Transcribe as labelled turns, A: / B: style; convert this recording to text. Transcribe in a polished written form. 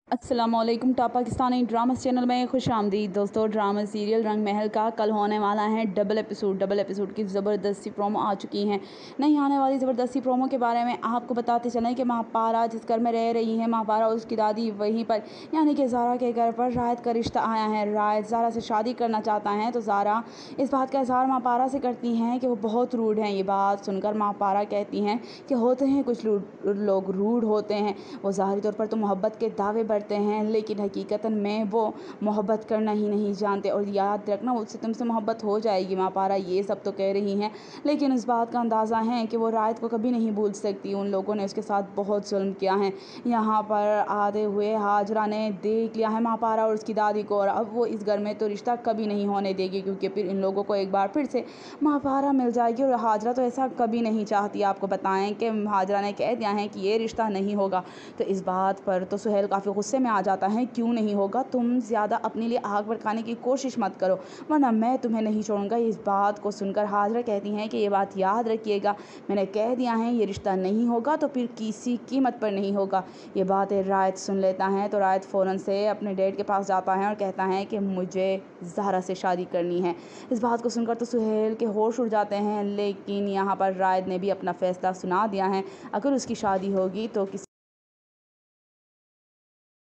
A: अस्सलामुअलैकुम top Pakistani drama channel में खुश आमदीद दोस्तों। ड्रामा सीरियल रंग महल का कल होने वाला है डबल एपिसोड की ज़बरदस्ती प्रोमो आ चुकी हैं। नहीं आने वाली ज़बरदस्ती प्रोमो के बारे में आपको बताते चलें कि महापारा जिस घर में रह रही हैं, महापारा उसकी दादी वहीं पर यानी कि ज़ारा के घर पर रायत का रिश्ता आया है। रायत ज़ारा से शादी करना चाहता है तो ज़ारा इस बात का इज़हार महापारा से करती हैं कि वो बहुत रूड हैं। ये बात सुनकर महापारा कहती हैं कि होते हैं कुछ लोग रूड होते हैं, वो ज़ाहिरी तौर पर तो मोहब्बत के दावे करते हैं लेकिन हकीकतन में वो मोहब्बत करना ही नहीं जानते। और याद रखना उससे तुमसे मोहब्बत हो जाएगी। महापारा ये सब तो कह रही हैं लेकिन इस बात का अंदाज़ा है कि वो रायत को कभी नहीं भूल सकती। उन लोगों ने उसके साथ बहुत जुल्म किया है। यहाँ पर आते हुए हाजरा ने देख लिया है महापारा और उसकी दादी को, और अब वो इस घर में तो रिश्ता कभी नहीं होने देगी क्योंकि फिर इन लोगों को एक बार फिर से महापारा मिल जाएगी। और हाजरा तो ऐसा कभी नहीं चाहती। आपको बताएं कि हाजरा ने कह दिया है कि ये रिश्ता नहीं होगा। तो इस बात पर तो सुहेल काफ़ी गुस्से में आ जाता है। क्यों नहीं होगा? तुम ज़्यादा अपने लिए आग भड़काने की कोशिश मत करो वरना मैं तुम्हें नहीं छोड़ूंगा। इस बात को सुनकर हाजरा कहती हैं कि ये बात याद रखिएगा, मैंने कह दिया है ये रिश्ता नहीं होगा तो फिर किसी कीमत पर नहीं होगा। ये बातें रायत सुन लेता है तो रायत फ़ौरन से अपने डैड के पास जाता है और कहता है कि मुझे ज़ारा से शादी करनी है। इस बात को सुनकर तो सुहेल के होश उड़ जाते हैं, लेकिन यहाँ पर रायत ने भी अपना फ़ैसला सुना दिया है। अगर उसकी शादी होगी तो